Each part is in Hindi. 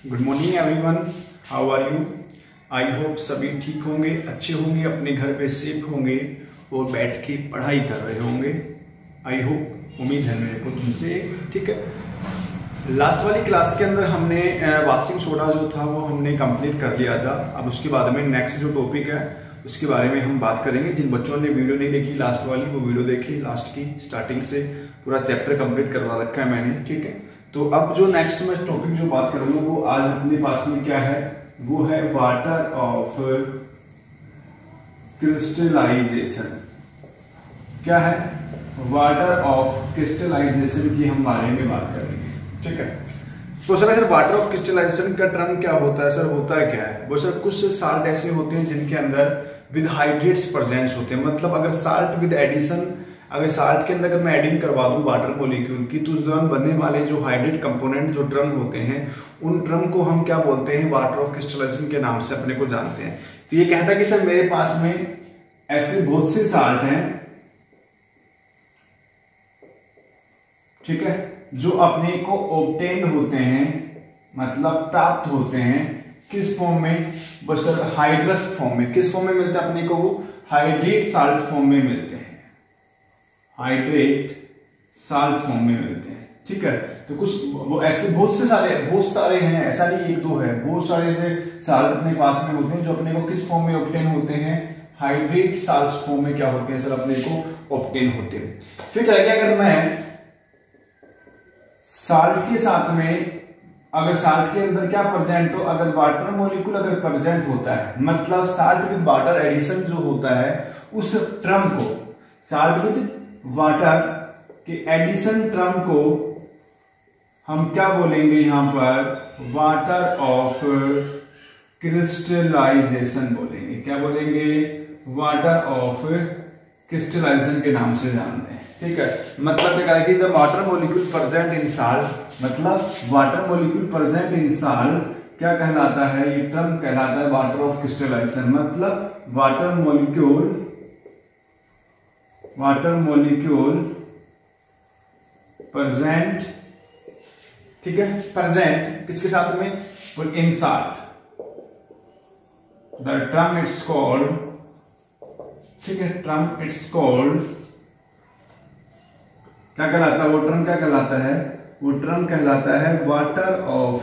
Good morning everyone, how are you. I hope सभी ठीक होंगे, अच्छे होंगे, अपने घर पे सेफ होंगे और बैठ के पढ़ाई कर रहे होंगे। आई होप, उम्मीद है मेरे को तुमसे। ठीक है, लास्ट वाली क्लास के अंदर हमने वाशिंग सोडा जो था वो हमने कंप्लीट कर लिया था। अब उसके बाद में नेक्स्ट जो टॉपिक है उसके बारे में हम बात करेंगे। जिन बच्चों ने वीडियो नहीं देखी लास्ट वाली, वो वीडियो देखी, लास्ट की स्टार्टिंग से पूरा चैप्टर कंप्लीट करवा रखा है मैंने। ठीक है, तो अब जो नेक्स्ट मैं टॉपिक जो बात करूंगा वो आज अपने पास में क्या है, वो है वाटर ऑफ क्रिस्टलाइजेशन। क्या है? वाटर ऑफ क्रिस्टलाइजेशन की हम बारे में बात करेंगे। ठीक है, तो सर वाटर ऑफ क्रिस्टलाइजेशन का टर्म क्या होता है? सर होता है क्या है वो? सर कुछ साल्ट ऐसे होते हैं जिनके अंदर विद हाइड्रेट्स प्रेजेंस होते हैं। मतलब अगर साल्ट विद एडिशन, अगर साल्ट के अंदर अगर मैं एडिंग करवा दूं वाटर मॉलिक्यूल की, तो उस दौरान बनने वाले जो हाइड्रेट कंपोनेंट जो ड्रम होते हैं, उन ड्रम को हम क्या बोलते हैं? वाटर ऑफ क्रिस्टलाइजेशन के नाम से अपने को जानते हैं। तो ये कहता है कि सर मेरे पास में ऐसे बहुत से साल्ट हैं, ठीक है, जो अपने को ऑब्टेन्ड होते हैं, मतलब प्राप्त होते हैं किस फॉर्म में? बस सर हाइड्रस फॉर्म में। किस फॉर्म में मिलते हैं अपने को? वो हाइड्रेट साल्ट फॉर्म में मिलते हैं, हाइड्रेट साल्ट फॉर्म में मिलते हैं। ठीक है, तो कुछ वो ऐसे बहुत सारे हैं, ऐसा नहीं एक दो है, बहुत सारे से साल्ट अपने पास में होते हैं जो अपने को किस फॉर्म में ऑब्टेन होते हैं? हाइड्रेट साल्ट फॉर्म में क्या होते हैं सर? अपने को ऑब्टेन होते हैं। फिर क्या है, अगर मैं साल्ट के साथ में, अगर साल्ट के अंदर क्या प्रेजेंट हो, अगर वाटर मॉलिक्यूल अगर प्रेजेंट होता है, मतलब साल्ट विद वाटर एडिशन जो होता है, उस टर्म को, साल्ट विद वाटर के एडिशन टर्म को हम क्या बोलेंगे? यहां पर वाटर ऑफ क्रिस्टलाइजेशन बोलेंगे। क्या बोलेंगे? वाटर ऑफ क्रिस्टलाइजेशन के नाम से जानते हैं। ठीक है, मतलब क्या करेंगे? The water molecule present in salt, मतलब water molecule present in salt क्या कहलाता है? ये टर्म कहलाता है वाटर ऑफ क्रिस्टलाइजेशन। मतलब वाटर मॉलिक्यूल प्रेजेंट, ठीक है, प्रेजेंट किसके साथ में? In salt. The term it's called, ठीक है, टर्म इट्स कॉल्ड क्या कहलाता है? वो टर्म क्या कहलाता है? वो टर्म कहलाता है वाटर ऑफ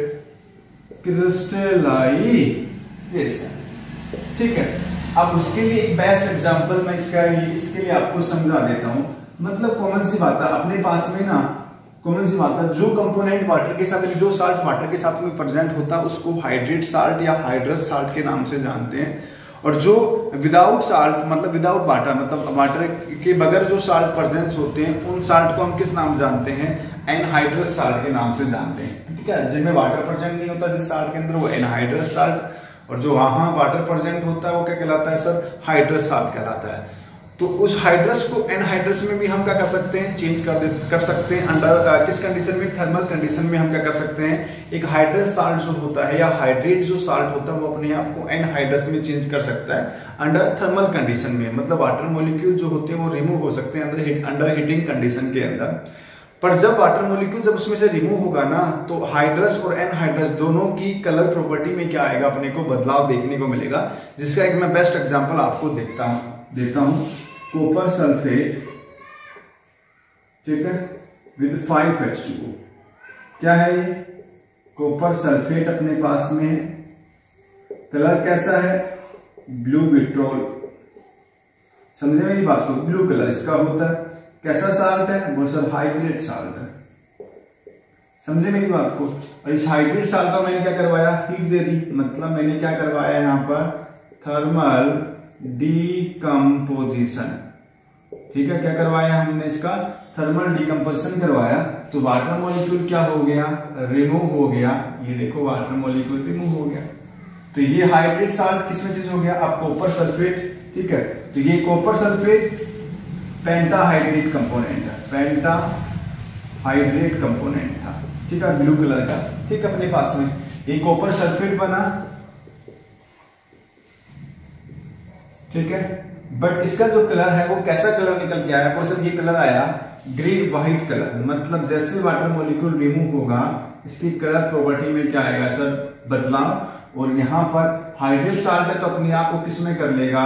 क्रिस्टलाइजेशन। ठीक है, अब उसके लिए एक बेस्ट एग्जांपल मैं इसके लिए आपको समझा देता हूं। मतलब कॉमन सी बात है अपने पास में ना, कॉमन सी बात है, जो कंपोनेंट वाटर के साथ, जो साल्ट वाटर के साथ में प्रेजेंट होता है उसको हाइड्रेट साल्ट या हाइड्रस साल्ट के नाम से जानते हैं। और जो विदाउट साल्ट, मतलब विदाउट वाटर, मतलब वाटर के बगैर जो साल्ट प्रेजेंस होते हैं, उन साल्ट को हम किस नाम जानते हैं? एनहाइड्रस साल्ट के नाम से जानते हैं। ठीक है, जिनमें वाटर प्रेजेंट नहीं होता जिस साल्ट के अंदर, वो एनहाइड्रस साल्ट, और जो वहां वाटर प्रेजेंट होता है वो क्या कहलाता है सर? हाइड्रस साल्ट कहलाता है। तो उस हाइड्रस को एनहाइड्रस में भी हम क्या कर सकते हैं? चेंज कर सकते हैं। अंडर किस कंडीशन में? थर्मल कंडीशन में हम क्या कर सकते हैं? एक हाइड्रस साल्ट जो होता है या हाइड्रेट जो साल्ट होता है वो अपने आप को एनहाइड्रस में चेंज कर सकता है अंडर थर्मल कंडीशन में। मतलब वाटर मॉलिक्यूल जो होते हैं वो रिमूव हो सकते हैं अंडर हीटिंग कंडीशन के अंदर। पर जब वाटर मॉलिक्यूल जब उसमें से रिमूव होगा ना, तो हाइड्रस और एनहाइड्रस दोनों की कलर प्रॉपर्टी में क्या आएगा? अपने को बदलाव देखने को मिलेगा, जिसका एक मैं बेस्ट एग्जांपल आपको देता हूं। कॉपर सल्फेट, ठीक है, विद 5H2O। क्या है ये? कॉपर सल्फेट अपने पास में कलर कैसा है? Blue vitriol. समझे मेरी बात को? ब्लू कलर इसका होता है। कैसा साल्ट है? वो सर हाइड्रेट साल्ट है। समझे मेरी बात को? और इस हाइड्रेट साल्ट का मैंने क्या करवाया? हीट दे दी। मतलब मैंने क्या करवाया यहां पर? Thermal decomposition. ठीक है, क्या करवाया हमने? इसका थर्मल डिकम्पोजिशन करवाया। तो वाटर मॉलिक्यूल क्या हो गया? रिमूव हो गया। ये देखो वाटर मॉलिक्यूल रिमूव हो गया। तो ये हाइड्रेट साल्ट किसमें चेंज हो गया? अब कॉपर सल्फेट। ठीक है, तो ये कॉपर सल्फेट पेंटाहाइड्रेट कंपोनेंट है, पेंटाहाइड्रेट कंपोनेंट था। ठीक है, ब्लू कलर का। ठीक है, अपने पास में ये कॉपर सल्फेट बना। ठीक है, बट इसका जो कलर है वो कैसा कलर निकल के आया? सर ये कलर आया ग्रीन व्हाइट कलर। मतलब जैसे वाटर मॉलिक्यूल रिमूव होगा इसकी कलर प्रॉपर्टी में क्या आएगा सर, बदलाव। और यहाँ पर हाइड्रेट साल्ट है तो अपने आप को किसमें कर लेगा,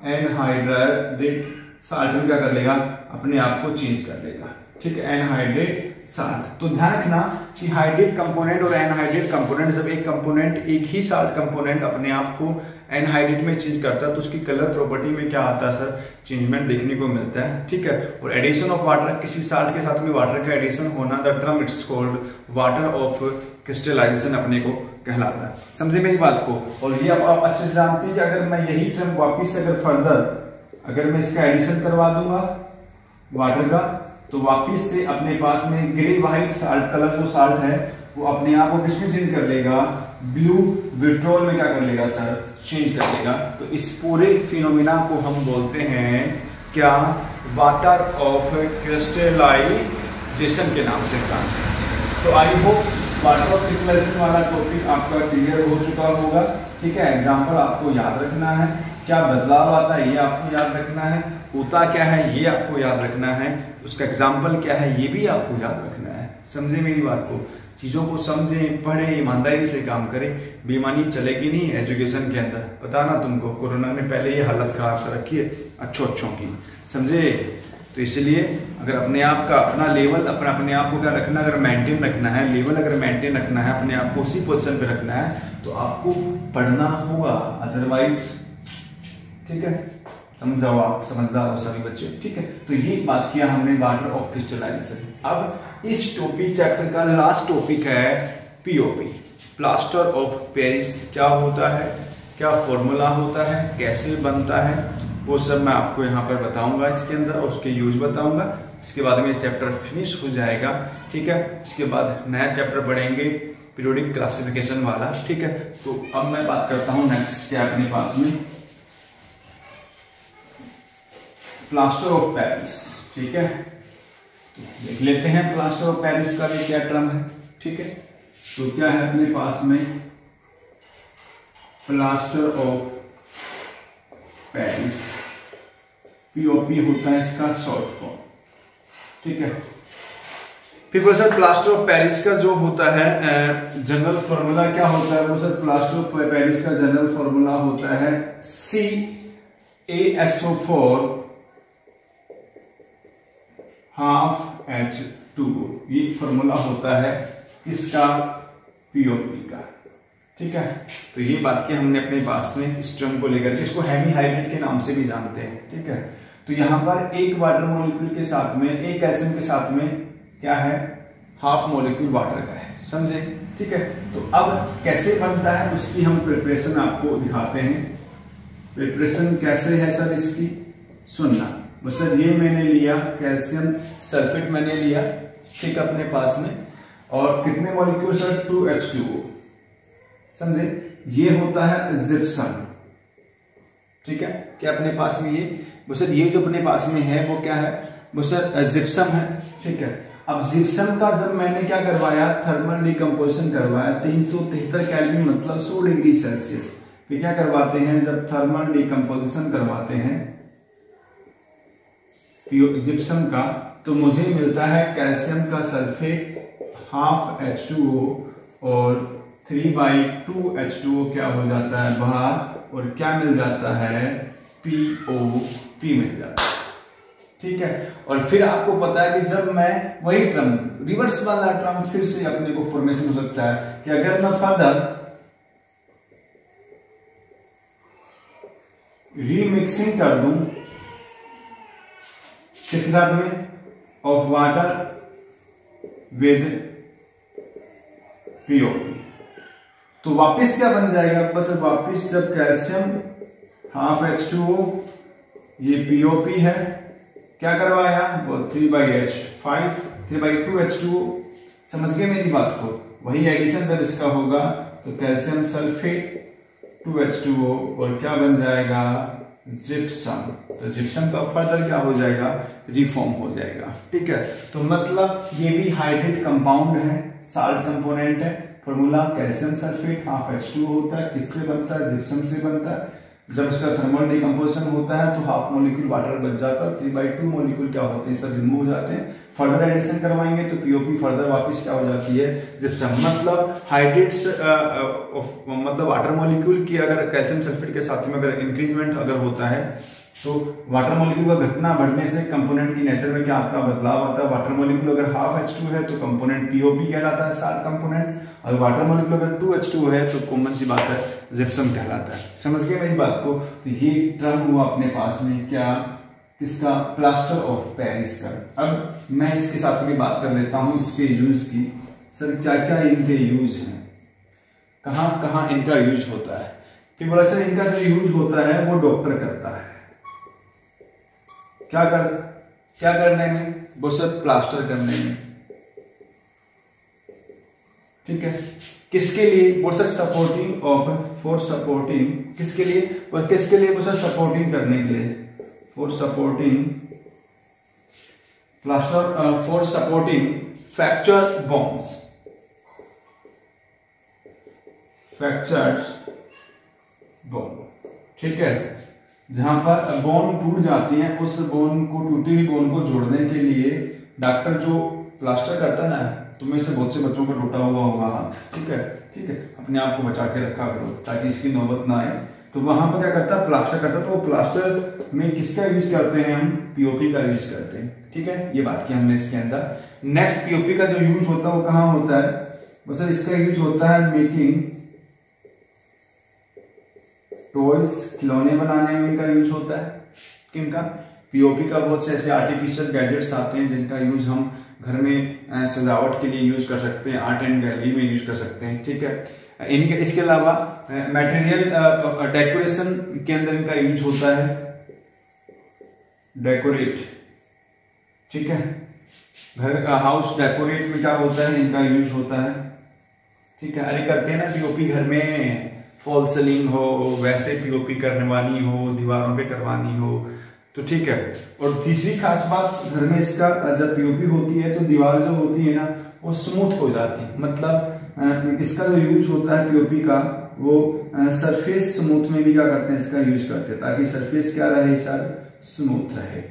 एनहाइड्रेट साल्ट में क्या कर लेगा, अपने आप को चेंज कर लेगा। ठीक है, एनहाइड्रेट साल्ट। तो ध्यान रखना कि हाइड्रेट कंपोनेंट और एनहाइड्रेट कंपोनेंट, जब एक कंपोनेंट एक ही साल्ट कंपोनेंट अपने आप को एनहाइड्रेट में चेंज करता है तो उसकी कलर प्रॉपर्टी में क्या आता है सर, चेंजमेंट देखने को मिलता है। ठीक है, और एडिशन ऑफ वाटर, किसी साल्ट के साथ में वाटर का एडिशन होना, the term it's called water of crystallization अपने को कहलाता है। समझे मेरी बात को। और ये आप अच्छे से जानते हैं कि अगर मैं यही टर्म वापिस अगर फर्दर अगर मैं इसका एडिशन करवा दूंगा वाटर का, तो वापिस से अपने पास में ग्रे व्हाइट साल्ट कलर जो साल्ट है वो अपने आप को किसमें चेंज कर लेगा, ब्लू विट्रोल में क्या कर लेगा सर, चेंज कर लेगा। तो इस पूरे फिनोमिना को हम बोलते हैं क्या, वाटर ऑफ क्रिस्टलाइजेशन के नाम से जानते हैं। तो I hope water of crystallization वाला टॉपिक आपका क्लियर हो चुका होगा। ठीक है, एग्जाम्पल आपको याद रखना है, क्या बदलाव आता है ये आपको याद रखना है, होता क्या है ये आपको याद रखना है, उसका एग्जाम्पल क्या है ये भी आपको याद रखना है। समझे मेरी बात को, चीजों को समझें, पढ़ें, ईमानदारी से काम करें, बेईमानी चलेगी नहीं एजुकेशन के अंदर। पता ना तुमको कोरोना ने पहले ये हालत खराब कर रखी है अच्छों की, समझे। तो इसलिए अगर अपने आप का अपना लेवल अपने आप को क्या रखना, अगर मेंटेन रखना है, लेवल अगर मेंटेन रखना है, अपने आप को उसी पोजीशन पे रखना है तो आपको पढ़ना होगा, अदरवाइज ठीक है, समझाओ आप, समझदार हो सभी बच्चे। ठीक है, तो ये बात किया हमने वाटर ऑफ क्रिस्टलाइजेशन। अब इस टॉपिक चैप्टर का लास्ट टॉपिक है पीओपी, प्लास्टर ऑफ पेरिस। क्या होता है, क्या फॉर्मूला होता है, कैसे बनता है, वो सब मैं आपको यहाँ पर बताऊंगा इसके अंदर, और उसके यूज बताऊंगा। इसके बाद में चैप्टर फिनिश हो जाएगा। ठीक है, इसके बाद नया चैप्टर पढ़ेंगे पीरियोडिक क्लासिफिकेशन वाला। ठीक है, तो अब मैं बात करता हूँ नेक्स्ट क्या अपने पास में, प्लास्टर ऑफ पेरिस। ठीक है, तो देख लेते हैं प्लास्टर ऑफ पेरिस का भी क्या टर्म है। ठीक है, तो क्या है अपने पास में, प्लास्टर ऑफ पेरिस, पीओपी होता है इसका शॉर्ट फॉर्म। ठीक है, फिर सर प्लास्टर ऑफ पेरिस का जो होता है जनरल फॉर्मूला क्या होता है, वो सर प्लास्टर ऑफ पेरिस का जनरल फॉर्मूला होता है CaSO4 ½ H2O। ये फॉर्मूला होता है किसका, पीओपी का। ठीक है, तो ये बात की हमने अपने पास में इस टर्म को लेकर के, इसको हेमीहाइड्रेट के नाम से भी जानते हैं। ठीक है, तो यहाँ पर एक वाटर मॉलिक्यूल के साथ में, एक कैल्शियम के साथ में क्या है, हाफ मॉलिक्यूल वाटर का है। समझे। ठीक है, तो अब कैसे बनता है उसकी हम प्रिपरेशन आपको दिखाते हैं। प्रिपरेशन कैसे है सर इसकी, सुनना। बस सर ये मैंने लिया कैल्शियम सल्फेट मैंने लिया, ठीक अपने पास में, और कितने मॉलिक्यूल सर, 2H2O। समझे, ये होता है जिप्सम। ठीक है, क्या अपने पास में ये, वो सर ये जो अपने पास में है वो क्या है, वो सर जिप्सम है। ठीक है, अब जिप्सम का जब मैंने क्या करवाया, थर्मल डिकम्पोजिशन करवाया, 373 केल्विन मतलब 100 डिग्री सेल्सियस पे क्या करवाते हैं, जब थर्मल डिकम्पोजिशन करवाते हैं जिप्सम का, तो मुझे मिलता है कैल्शियम का सल्फेट ½ H2O और 3/2H2O क्या हो जाता है बाहर, और क्या मिल जाता है, POP मिल जाता है। ठीक है, और फिर आपको पता है कि जब मैं वही टर्म, रिवर्स वाला टर्म फिर से अपने को फॉर्मेशन हो सकता है कि अगर मैं फर्दर रीमिक्सिंग कर दूं किसके साथ में, ऑफ वाटर विद पीओपी, तो वापिस क्या बन जाएगा, बस वापिस जब कैल्शियम ½ H2O, ये पीओपी है, क्या करवाया वो 3/2H2O। समझ गए मेरी बात को, वही एडिशन जब इसका होगा तो कैल्शियम सल्फेट 2H2O और क्या बन जाएगा, जिप्सम। तो जिप्सम का फर्दर क्या हो जाएगा, रिफॉर्म हो जाएगा। ठीक है, तो मतलब ये भी हाइड्रेट कंपाउंड है, साल्ट कंपोनेंट है। फॉर्मूला कैल्शियम सल्फेट ½ H2O होता है, किससे बनता है, जिप्सम से बनता है। जब इसका थर्मल डिकम्पोजिशन होता है तो हाफ मोलिक्यूल वाटर बच जाता है, 3/2 मोलिक्यूल क्या होते हैं सब रिमूव हो जाते हैं। फर्दर एडिशन करवाएंगे तो पीओपी फर्दर वापस क्या हो जाती है जिप्सम। मतलब हाइड्रेट्स मतलब वाटर मॉलिक्यूल की अगर कैल्शियम सल्फेट के साथ में अगर इंक्रीजमेंट अगर होता है तो वाटर मॉलिक्यूल का घटना बढ़ने से कंपोनेंट की नेचर में क्या आता है बदलाव आता है। वाटर मॉलिक्यूल अगर हाफ H2 है तो कंपोनेंट पीओपी कहलाता है साल्ट कंपोनेंट, और वाटर मॉलिक्यूल अगर 2H2 है तो कॉमन सी बात है जिप्सम कहलाता है। समझ गए मेरी बात को। तो ये टर्म हुआ अपने पास में क्या किसका प्लास्टर ऑफ पेरिस का। अब मैं इसके साथ में बात कर लेता हूं इसके यूज की। सर क्या क्या इनके यूज हैं, कहां कहां इनका यूज होता है। कि बोला सर इनका जो यूज होता है वो डॉक्टर करता है। क्या करने में, वो सर प्लास्टर करने में, ठीक है। किसके लिए, वो sir supporting of for supporting, किसके लिए वो सर सपोर्टिंग करने के लिए, for supporting plaster for supporting fracture bones, fractured bone, ठीक है। जहां पर बोन टूट जाती है उस बोन को, टूटी हुई बोन को जोड़ने के लिए डॉक्टर जो प्लास्टर करता है ना, तुम्हें से बहुत से बच्चों का टूटा हुआ होगा हाथ, ठीक है, अपने आप को बचा के रखा करो ताकि इसकी नौबत ना आए। तो वहां पर क्या करता है प्लास्टर करता है, तो प्लास्टर में किसका यूज करते हैं हम, पीओपी का यूज करते हैं, ठीक है। ये बात की हमने इसके अंदर। नेक्स्ट पीओपी का जो यूज होता है वो कहां होता है, बस इसका यूज होता है मेकिंग टॉयज, खिलौने बनाने में इनका यूज होता है। किनका, पीओपी का। बहुत से ऐसे आर्टिफिशियल गैजेट्स आते हैं जिनका यूज हम घर में सजावट के लिए यूज कर सकते हैं, आर्ट एंड गैलरी में यूज कर सकते हैं, ठीक है। इनके इसके अलावा मटेरियल डेकोरेशन के अंदर इनका यूज होता है, डेकोरेट, ठीक है। घर का हाउस डेकोरेट में क्या होता है, इनका यूज होता है, ठीक है। अरे करते हैं ना पीओपी घर में, फॉल सीलिंग हो, वैसे पीओपी करने वाली हो, दीवारों पे करवानी हो तो ठीक है। और तीसरी खास बात, घर में इसका जब पीओपी होती है तो दीवार जो होती है ना वो स्मूथ हो जाती है। मतलब इसका जो यूज होता है पीओपी का वो सरफेस स्मूथ में भी क्या करते हैं इसका यूज करते हैं, ताकि सरफेस क्या रहे सर, स्मूथ रहे।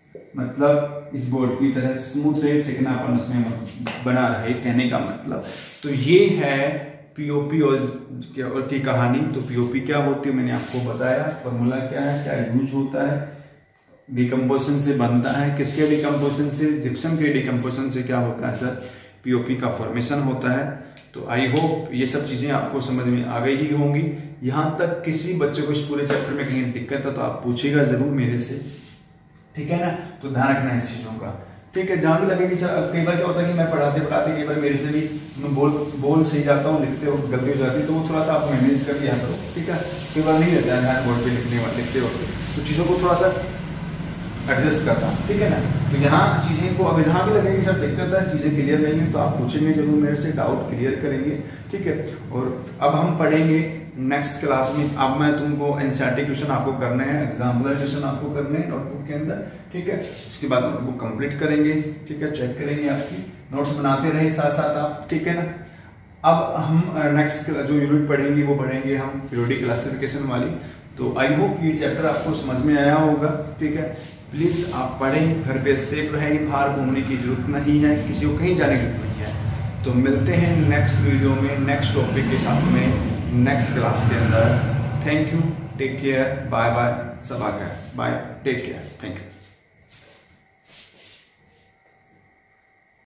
मतलब इस बोर्ड की तरह स्मूथ रहे, चिकनापन उसमें बना रहे, कहने का मतलब। तो ये है पीओपी और की कहानी। तो पीओपी क्या होती है मैंने आपको बताया, फॉर्मूला क्या है, क्या यूज होता है, डिकम्पोजिशन से बनता है, किसके डिकम्पोजिशन से, जिप्सम के डिकम्पोजिशन से क्या होता है सर, पीओपी का फॉर्मेशन होता है। तो आई होप ये सब चीजें आपको समझ में आ गई ही होंगी। यहाँ तक किसी बच्चे को इस पूरे चैप्टर में कहीं दिक्कत है तो आप पूछिएगा जरूर मेरे से, ठीक है ना। तो ध्यान रखना इस चीजों का, ठीक है। जहां भी लगे कि कई बार क्या होता है कि मैं पढ़ाते कई बार मेरे से भी मैं बोल सही जाता हूँ, लिखते वक्त गलती हो जाती है, तो वो थोड़ा सा आप मैनेज कर लिया करो, ठीक है। कई बार नहीं रहता है ध्यान बोर्ड पे लिखते वक्त, तो चीज़ों को थोड़ा सा एडजस्ट करता हूँ, ठीक है ना। तो यहाँ चीज़ें को अगर जहाँ भी लगे कि सब दिक्कत है, चीज़ें क्लियर नहीं है तो आप पूछेंगे जरूर मेरे से, डाउट क्लियर करेंगे, ठीक है। और अब हम पढ़ेंगे नेक्स्ट क्लास में। अब मैं तुमको एनसीईआरटी क्वेश्चन आपको करने हैं, एग्जाम्पल क्वेश्चन आपको करने हैं नोटबुक के अंदर, ठीक है। उसके बाद नोटबुक कंप्लीट करेंगे, ठीक है, चेक करेंगे, आपकी नोट्स बनाते रहे साथ साथ आप, ठीक है ना। अब हम नेक्स्ट जो यूनिट पढ़ेंगे वो पढ़ेंगे हम पीरियोडिक क्लासिफिकेशन वाली। तो आई होप ये चैप्टर आपको समझ में आया होगा, ठीक है। प्लीज आप पढ़ें, घर पे सेफ रहें, बाहर घूमने की जरूरत नहीं है, किसी को कहीं जाने की जरूरत नहीं है। तो मिलते हैं नेक्स्ट वीडियो में नेक्स्ट टॉपिक के साथ में नेक्स्ट क्लास के अंदर। Thank you, take care, bye bye, सब आ गया, bye, take care, thank you.